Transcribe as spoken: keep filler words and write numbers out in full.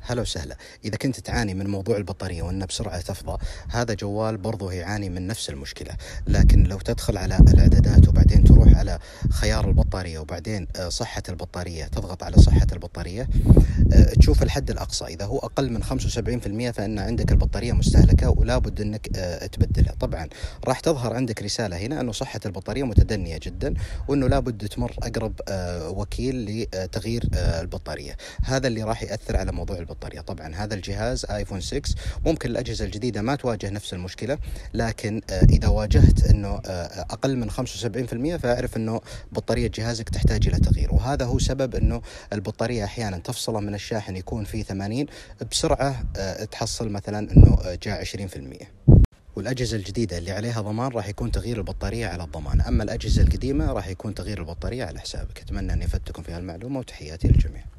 هلا وسهلا. إذا كنت تعاني من موضوع البطارية وأنها بسرعة تفضى، هذا جوال برضو يعاني من نفس المشكلة. لكن لو تدخل على الإعدادات وبعدين تروح على خيار البطارية وبعدين صحة البطارية، تضغط على صحة البطارية، تشوف الحد الأقصى. إذا هو أقل من خمسة وسبعين بالمئة فإن عندك البطارية مستهلكة ولا بد أنك تبدلها. طبعا راح تظهر عندك رسالة هنا أنه صحة البطارية متدنية جدا، وأنه لا بد تمر أقرب وكيل لتغيير البطارية. هذا اللي راح يأثر على موضوع البطارية. طبعا هذا الجهاز آيفون ستة، ممكن الأجهزة الجديدة ما تواجه نفس المشكلة، لكن إذا واجهت أنه أقل من خمسة وسبعين بالمئة فأعرف أنه بطارية جهازك تحتاج إلى تغيير. وهذا هو سبب أنه البطارية أحيانا تفصله من الشاحن يكون فيه ثمانين، بسرعة تحصل مثلا أنه جاء عشرين بالمئة. والأجهزة الجديدة اللي عليها ضمان راح يكون تغيير البطارية على الضمان، أما الأجهزة القديمة راح يكون تغيير البطارية على حسابك. أتمنى أن يفدتكم في هالمعلومة، وتحياتي للجميع.